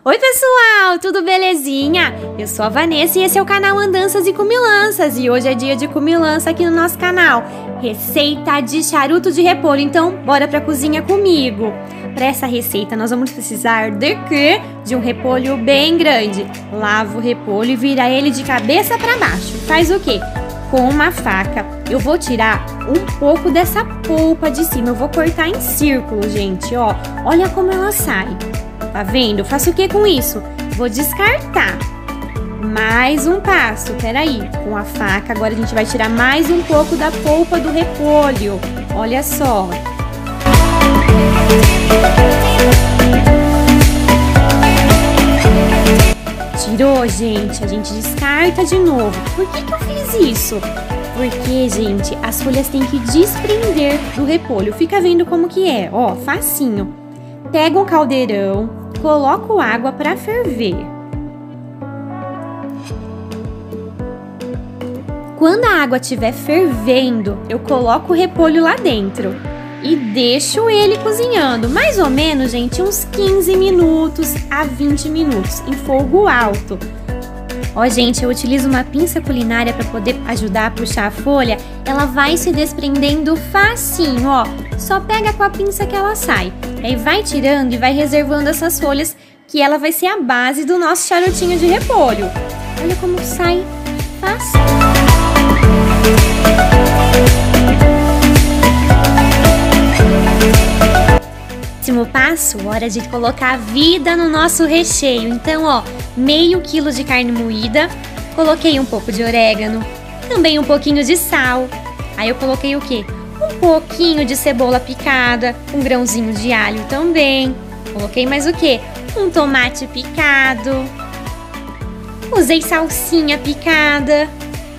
Oi pessoal, tudo belezinha? Eu sou a Vanessa e esse é o canal Andanças e Comilanças e hoje é dia de comilança aqui no nosso canal. Receita de charuto de repolho, então bora pra cozinha comigo. Para essa receita nós vamos precisar de quê? De um repolho bem grande. Lava o repolho e vira ele de cabeça para baixo. Faz o quê? Com uma faca eu vou tirar um pouco dessa polpa de cima. Eu vou cortar em círculo, gente, ó. Olha como ela sai. Tá vendo? Faço o que com isso? Vou descartar. Mais um passo, peraí. Com a faca, agora a gente vai tirar mais um pouco da polpa do repolho. Olha só. Tirou, gente? A gente descarta de novo. Por que eu fiz isso? Porque, gente, as folhas têm que desprender do repolho. Fica vendo como que é, ó, facinho. Pega um caldeirão, coloco água para ferver. Quando a água estiver fervendo, eu coloco o repolho lá dentro e deixo ele cozinhando, mais ou menos, gente, uns 15 minutos a 20 minutos, em fogo alto. Ó, gente, eu utilizo uma pinça culinária para poder ajudar a puxar a folha. Ela vai se desprendendo facinho, ó. Só pega com a pinça que ela sai. Aí vai tirando e vai reservando essas folhas, que ela vai ser a base do nosso charutinho de repolho. Olha como sai fácil. Próximo passo, hora de colocar vida no nosso recheio. Então, ó, meio quilo de carne moída, coloquei um pouco de orégano, também um pouquinho de sal. Aí eu coloquei o quê? Um pouquinho de cebola picada, um grãozinho de alho também. Coloquei mais o quê? Um tomate picado. Usei salsinha picada.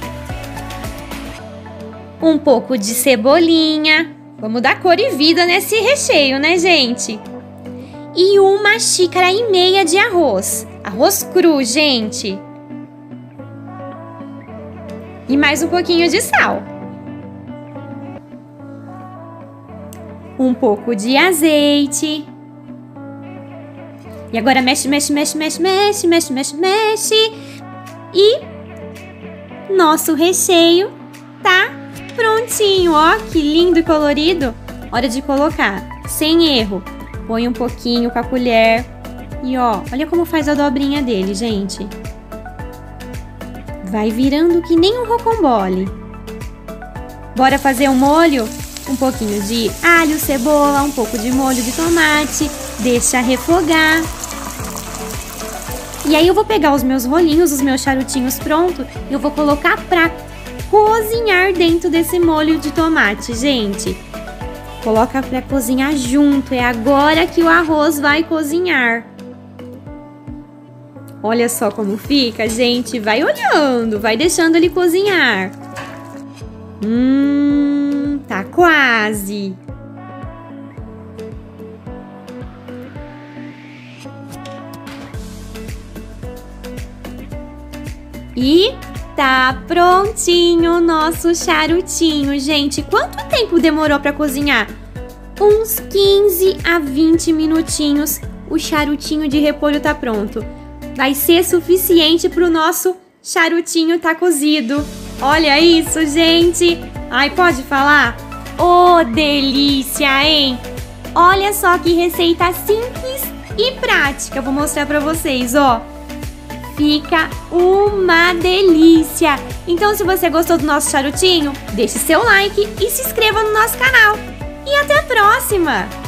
Um pouco de cebolinha. Vamos dar cor e vida nesse recheio, né, gente? E 1,5 xícaras de arroz. Arroz cru, gente. E mais um pouquinho de sal. Um pouco de azeite. E agora mexe, mexe, mexe, mexe, mexe, mexe, mexe, mexe. E nosso recheio tá prontinho, ó, que lindo e colorido. Hora de colocar, sem erro. Põe um pouquinho com a colher. E ó, olha como faz a dobrinha dele, gente. Vai virando que nem um rocambole. Bora fazer um molho? Um pouquinho de alho, cebola, um pouco de molho de tomate. Deixa refogar. E aí eu vou pegar os meus rolinhos, os meus charutinhos prontos. E eu vou colocar pra cozinhar dentro desse molho de tomate, gente. Coloca pra cozinhar junto. É agora que o arroz vai cozinhar. Olha só como fica, gente. Vai olhando, vai deixando ele cozinhar. Tá quase. E tá prontinho o nosso charutinho, gente. Quanto tempo demorou para cozinhar? Uns 15 a 20 minutinhos. O charutinho de repolho tá pronto. Vai ser suficiente para o nosso charutinho tá cozido. Olha isso, gente. Ai, pode falar? Ô, delícia, hein? Olha só que receita simples e prática. Vou mostrar para vocês, ó. Fica uma delícia! Então, se você gostou do nosso charutinho, deixe seu like e se inscreva no nosso canal. E até a próxima!